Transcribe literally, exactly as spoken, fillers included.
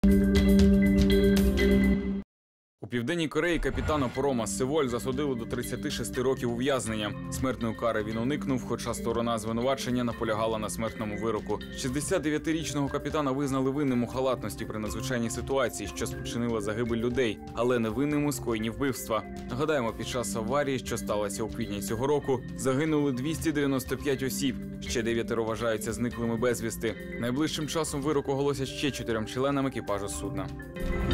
У Південній Кореї капітана парома «Севоль» засудили до тридцяти шести років ув'язнення. Смертної кари він уникнув, хоча сторона звинувачення наполягала на смертному вироку. шістдесят дев'ятирічного капітана визнали винним у халатності при надзвичайній ситуації, що спричинила загибель людей, але не винним у скоєнні вбивства. Нагадаємо, під час аварії, що сталося у квітні цього року, загинули двісті дев'яносто п'ять осіб. Ще дев'ятеро вважаються зниклими безвісти. Найближчим часом вирок оголосять ще чотирьом членам екіпажу судна.